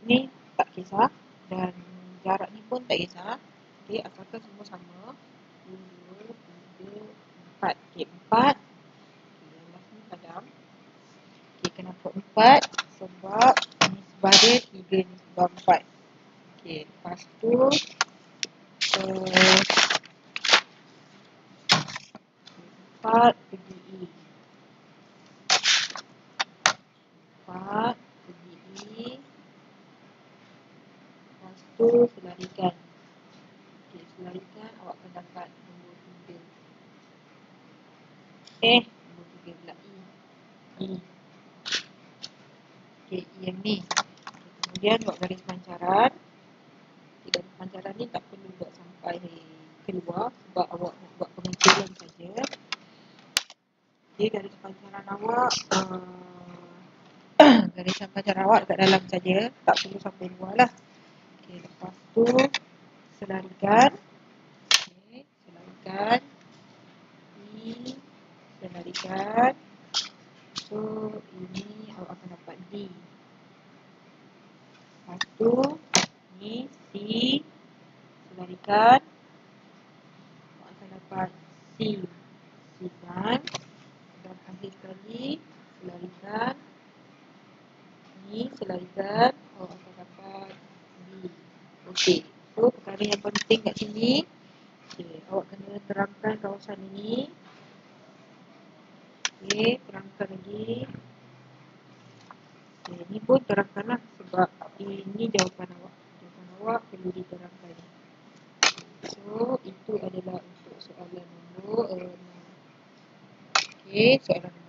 ni tak kisah dan jarak ni pun tak kisah. Okey, asalkan semua sama. 2, 3, 4. Okey, 4. Okey, yang last ni padam. Okey, kenapa 4? Sebab ni sebelah dia 3 ni sebelah 4. Okey, lepas tu 4 pergi E. 4 pergi E. Lepas tu selarikan. Okey, selarikan awak akan dapat nombor 3. Nombor 3 pula E. Okey, E yang ni. Kemudian buat garis pancaran. Okey, garis pancaran ni tak perlu buat sampai keluar sebab awak nak buat pengecualian saja. Okey, garis pancaran awak garisan pancaran awak dekat dalam saja, tak perlu sampai luar lah. Okey, lepas tu selarikan. Okey, selarikan E, selarikan. So, ini awak akan dapat D. Lepas tu ni C, selarikan, awak akan dapat C. C1. Dan akhir sekali selarikan. Ni selarikan, awak akan dapat B. Okey, so perkara yang penting kat sini, okey, awak kena terangkan kawasan ini. Okey, terangkan lagi. Okey, ni pun terangkanlah sebab ini jawapan awak. Jawapan awak perlu diterangkan. So, itu adalah untuk soalan nombor 6. Okey, soalan nombor